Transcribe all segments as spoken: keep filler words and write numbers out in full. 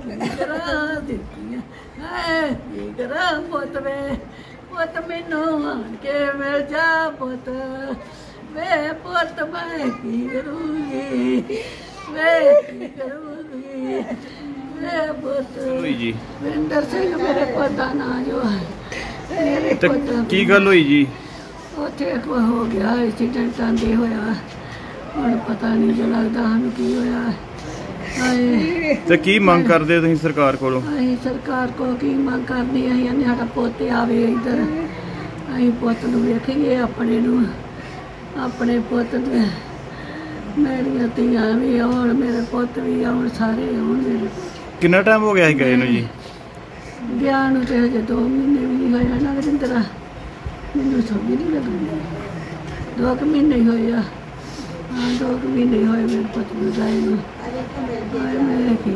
की करा दित्तियां हाय की करा पुत वे पुत मैनू आन के मिल जा पुत वे पुत मैं की करूँगी वे की करूँगी वे पुत जी विंदर सिंह मेरे पुत का नाम जो है मेरे पुत की गल हुई जी उत्थे हो गया एक्सीडेंट आंदे होया ਹੁਣ पता नहीं जो लगता ਸਾਨੂੰ की होया हाय ਤੇ ਕੀ ਮੰਗ ਕਰਦੇ ਤੁਸੀਂ ਸਰਕਾਰ ਕੋਲੋਂ ਅਸੀਂ ਸਰਕਾਰ ਕੋਲ ਕੀ ਮੰਗ ਕਰਨੀ ਅਸੀਂ ਕਹਿੰਦੇ ਸਾਡਾ ਪੁੱਤ ਆਵੇ ਇੱਧਰ ਅਸੀਂ ਪੁੱਤ ਨੂੰ ਵੇਖੀਏ ਆਪਣੇ ਨੂੰ ਆਪਣੇ ਪੁੱਤ ਦੇ ਮੇਰੀਆਂ ਧੀਆਂ ਵੀ ਆਉਣ ਮੇਰੇ ਪੁੱਤ ਵੀ ਆਉਣ ਸਾਰੇ ਆਉਣ ਮੇਰੇ ਕਿੰਨਾ ਟਾਈਮ ਹੋ ਗਿਆ ਸੀ ਗਏ ਨੂੰ ਜੀ ਗਿਆ ਨੂੰ ਤੇ ਹਜੇ ਦੋ ਮਹੀਨੇ ਵੀ ਨਹੀਂ ਹੋਇਆ ਨਾ ਜਿੰਦਰਾ ਮੈਨੂੰ ਸਮਝ ਨਹੀਂ ਲੱਗਦੀ ਦੋ ਕੁ ਮਹੀਨੇ ਹੀ ਹੋਏ ਆ हाँ दो महीने होए मेरे पुत ਨੂੰ ਜਾਏ ਨੂੰ मैं की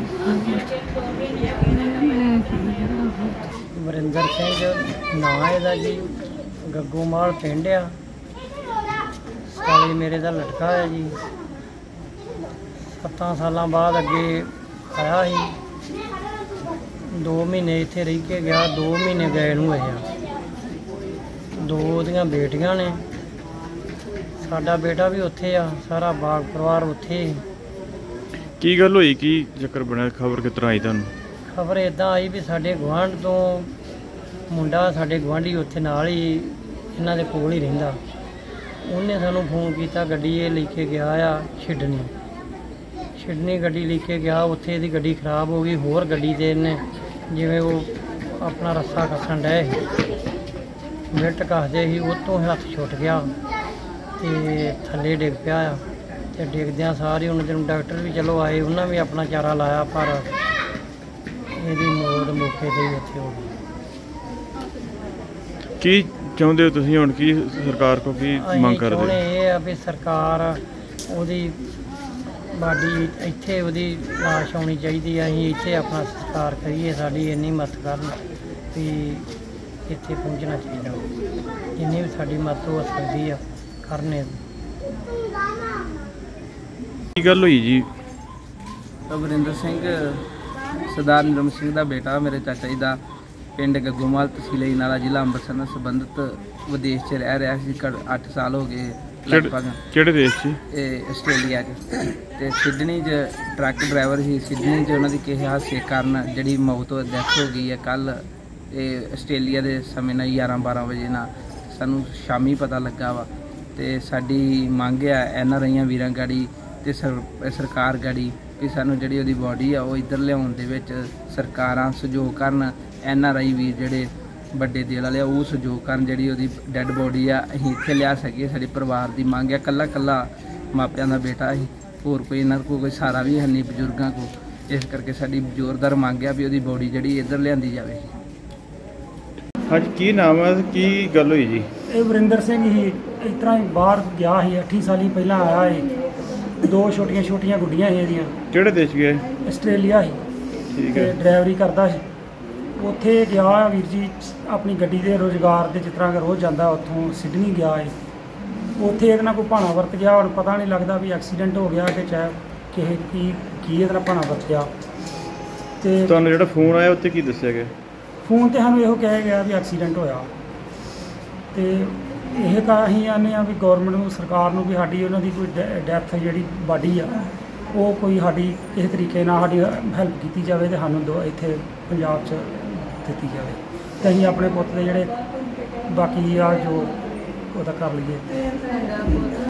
मैं की ਵਰਿੰਦਰ ਸਿੰਘ ਨਾਂ ਇਹਦਾ ਜੀ ਗੱਗੋਮਾਲ ਪਿੰਡ ਆ ਸਾਲੇ ਮੇਰੇ ਦਾ ਲਟਕਾ ਹੈ ਜੀ ਸੱਤਾਂ ਸਾਲਾਂ ਬਾਅਦ ਅੱਗੇ ਆਇਆ ਸੀ ਦੋ ਮਹੀਨੇ ਇੱਥੇ ਰਹਿ ਕੇ ਗਿਆ ਦੋ ਮਹੀਨੇ ਗਏ ਨੂੰ ਹੋਏ ਆ ਦੋ ਉਹਦੀਆਂ ਬੇਟੀਆਂ ਨੇ ਸਾਡਾ ਬੇਟਾ ਵੀ ਉੱਥੇ ਆ ਸਾਰਾ ਬਾਗ ਪਰਿਵਾਰ ਉੱਥੇ ਕੀ ਗੱਲ ਹੋਈ ਕੀ ਚੱਕਰ ਬਣਿਆ ਖਬਰ ਕਿਸ ਤਰ੍ਹਾਂ ਆਈ ਤੁਹਾਨੂੰ ਖਬਰ ਇੱਦਾਂ ਆਈ ਵੀ ਸਾਡੇ ਗੁਆਂਢ ਤੋਂ ਮੁੰਡਾ ਸਾਡੇ ਗੁਆਂਢੀ ਉੱਥੇ ਨਾਲ ਹੀ ਇਹਨਾਂ ਦੇ ਕੋਲ ਹੀ ਰਹਿੰਦਾ ਉਹਨੇ ਸਾਨੂੰ ਫੋਨ ਕੀਤਾ ਗੱਡੀ ਇਹ ਲੈ ਕੇ ਗਿਆ ਆ ਛਿੜਨੀ ਛਿੜਨੀ ਗੱਡੀ ਲੈ ਕੇ ਗਿਆ ਉੱਥੇ ਇਹਦੀ ਗੱਡੀ ਖਰਾਬ ਹੋ ਗਈ ਹੋਰ ਗੱਡੀ ਤੇ ਇਹਨੇ ਜਿਵੇਂ ਉਹ ਆਪਣਾ ਰੱਸਾ ਕੱਸਣ ਡਏ ਮਿੰਟ ਕੱਸਦੇ ਸੀ ਉਹ ਤੋਂ ਹੱਥ ਛੁੱਟ ਗਿਆ ਤੇ ਥੱਲੇ ਡਿੱਗ ਪਿਆ ਆ ਤੇ ਡਿੱਗਦਿਆਂ ਸਾਰੇ ਉਹਨਾਂ ਦਿਨ ਡਾਕਟਰ ਵੀ ਚਲੋ ਆਏ ਉਹਨਾਂ ਵੀ ਆਪਣਾ ਚਾਰਾ ਲਾਇਆ ਪਰ ਇਹਦੀ ਮੌਤ ਮੌਕੇ ਤੇ ਹੀ ਉੱਥੇ ਹੋ ਗਈ ਕੀ ਚਾਹੁੰਦੇ ਹੋ ਤੁਸੀਂ ਹੁਣ ਕੀ ਸਰਕਾਰ ਕੋਲ ਕੀ ਮੰਗ ਕਰਦੇ ਹੋ ਇਹ ਆ ਵੀ ਸਰਕਾਰ ਉਹਦੀ ਬਾਡੀ ਇੱਥੇ ਉਹਦੀ ਲਾਸ਼ ਆਉਣੀ ਚਾਹੀਦੀ ਆ ਅਸੀਂ ਇੱਥੇ ਆਪਣਾ ਸੰਸਕਾਰ ਕਰੀਏ ਸਾਡੀ ਇੰਨੀ ਮਦਦ ਕਰਨ ਵੀ ਇੱਥੇ ਪਹੁੰਚਣਾ ਚਾਹੀਦਾ ਜਿੰਨੀ ਵੀ ਸਾਡੀ ਮਦਦ ਹੋ ਸਕਦੀ ਆ ਕਰਨੇ ਕੀ ਗੱਲ ਹੋਈ ਜੀ ਵਰਿੰਦਰ ਸਿੰਘ ਸਰਦਾਰ ਨਿਰਮ ਸਿੰਘ ਦਾ ਬੇਟਾ ਮੇਰੇ ਚਾਚਾ ਜੀ ਦਾ ਪਿੰਡ ਗੱਗੋਮਾਲ ਤਹਿਸੀਲ ਅਜਨਾਲਾ ਜ਼ਿਲ੍ਹਾ ਅੰਮ੍ਰਿਤਸਰ ਨਾਲ ਸੰਬੰਧਿਤ ਵਿਦੇਸ਼ 'ਚ ਰਹਿ ਰਿਹਾ ਸੀ ਅੱਠ ਸਾਲ ਹੋ ਗਏ ਲਗਭਗ ਕਿਹੜੇ ਦੇਸ਼ 'ਚ ਇਹ ਆਸਟ੍ਰੇਲੀਆ 'ਚ ਤੇ ਸਿਡਨੀ 'ਚ ਟਰੱਕ ਡਰਾਈਵਰ ਸੀ ਸਿਡਨੀ 'ਚ ਉਹਨਾਂ ਦੀ ਕਿਸੇ ਹਾਦਸੇ ਕਾਰਨ ਜਿਹੜੀ ਮੌਤ ਡੈਥ ਹੋ ਗਈ ਹੈ ਕੱਲ੍ਹ ਇਹ ਆਸਟ੍ਰੇਲੀਆ ਦੇ ਸਮੇਂ ਨਾਲ ਗਿਆਰਾਂ ਬਾਰਾਂ ਵਜੇ ਨਾਲ ਸਾਨੂੰ ਸ਼ਾਮੀ ਪਤਾ ਲੱਗਾ ਵਾ ਤੇ ਸਾਡੀ ਮੰਗ ਆ ਐਨ ਆਰ ਆਈਆਂ ਵੀਰਾਂ ਗਾੜੀ ਤੇ ਸਰਕਾਰ ਗਾੜੀ ਕਿ ਸਾਨੂੰ ਜਿਹੜੀ ਉਹਦੀ ਬੋਡੀ ਆ ਉਹ ਇੱਧਰ ਲਿਆਉਣ ਦੇ ਵਿੱਚ ਸਰਕਾਰਾਂ ਸਹਿਯੋਗ ਕਰਨ ਐਨ ਆਰ ਆਈ ਵੀਰ ਜਿਹੜੇ ਵੱਡੇ ਦਿਲ ਵਾਲੇ ਆ ਉਹ ਸਹਿਯੋਗ ਕਰਨ ਜਿਹੜੀ ਉਹਦੀ ਡੈੱਡ ਬੋਡੀ ਆ ਅਸੀਂ ਇੱਥੇ ਲਿਆ ਸਕੀਏ ਸਾਡੇ ਪਰਿਵਾਰ ਦੀ ਮੰਗ ਆ ਇਕੱਲਾ ਇਕੱਲਾ ਮਾਪਿਆਂ ਦਾ ਬੇਟਾ ਸੀ ਹੋਰ ਕੋਈ ਇਹਨਾਂ ਕੋਲ ਕੋਈ ਸਹਾਰਾ ਵੀ ਹੈ ਨਹੀਂ ਬਜ਼ੁਰਗਾਂ ਕੋਲ ਇਸ ਕਰਕੇ ਸਾਡੀ ਜ਼ੋਰਦਾਰ ਮੰਗ ਆ ਵੀ ਉਹਦੀ ਬੋਡੀ ਜਿਹੜੀ ਇੱਧਰ ਲਿਆਂਦੀ ਜਾਵੇ ਹਾਂਜੀ ਕੀ ਨਾਮ ਹੈ ਕੀ ਗੱਲ ਹੋਈ ਜੀ ਇਹ ਵਰਿੰਦਰ ਸਿੰਘ ਹੀ ਇਸ ਤਰ੍ਹਾਂ ਹੀ ਬਾਹਰ ਗਿਆ ਸੀ ਅੱਠੀ ਸਾਲੀ ਪਹਿਲਾਂ ਆਇਆ ਸੀ ਦੋ ਛੋਟੀਆਂ ਛੋਟੀਆਂ ਗੁੱਡੀਆਂ ਸੀ ਇਹਦੀਆਂ ਕਿਹੜੇ ਦੇਸ਼ ਗਏ ਆਸਟ੍ਰੇਲੀਆ ਸੀ ਠੀਕ ਹੈ ਡਰਾਈਵਰੀ ਕਰਦਾ ਸੀ ਉੱਥੇ ਗਿਆ ਵੀਰ ਜੀ ਆਪਣੀ ਗੱਡੀ ਦੇ ਰੁਜ਼ਗਾਰ ਦੇ ਜਿਸ ਤਰ੍ਹਾਂ ਕਿ ਰੋਜ਼ ਜਾਂਦਾ ਉੱਥੋਂ ਸਿਡਨੀ ਗਿਆ ਹੈ ਉੱਥੇ ਇਹਦੇ ਨਾਲ ਕੋਈ ਭਾਣਾ ਵਰਤ ਗਿਆ ਹੁਣ ਪਤਾ ਨਹੀਂ ਲੱਗਦਾ ਵੀ ਐਕਸੀਡੈਂਟ ਹੋ ਗਿਆ ਕਿ ਚਾਹੇ ਕਿਸੇ ਕੀ ਕੀ ਇਹਦੇ ਨਾਲ ਭਾਣਾ ਵਰਤ ਗਿਆ ਤੇ ਤੁਹਾਨੂੰ ਜਿਹੜਾ ਫੋਨ ਆਇਆ ਉੱਤੇ ਕੀ ਦੱਸਿਆ ਗਿਆ ਫੋਨ ਤੇ ਸਾਨੂੰ ਇਹੋ ਕਿਹਾ ਗਿਆ ਵੀ ਐਕਸੀਡੈਂਟ ਹੋਇਆ ਤੇ ਇਹ ਤਾਂ ਅਸੀਂ ਆਨੇ ਆ ਵੀ ਗੌਰਮੈਂਟ ਨੂੰ ਸਰਕਾਰ ਨੂੰ ਵੀ ਸਾਡੀ ਉਹਨਾਂ ਦੀ ਕੋਈ ਡੈਥ ਜਿਹੜੀ ਬਾਡੀ ਆ ਉਹ ਕੋਈ ਸਾਡੀ ਕਿਸੇ ਤਰੀਕੇ ਨਾਲ ਸਾਡੀ ਹੈਲਪ ਕੀਤੀ ਜਾਵੇ ਤੇ ਸਾਨੂੰ ਦੋ ਇੱਥੇ ਪੰਜਾਬ 'ਚ ਦਿੱਤੀ ਜਾਵੇ ਤੇ ਅਸੀਂ ਆਪਣੇ ਪੁੱਤ ਦੇ ਜਿਹੜੇ ਬਾਕੀ ਆ ਜੋ ਉਹਦਾ ਕਰ ਲਈਏ।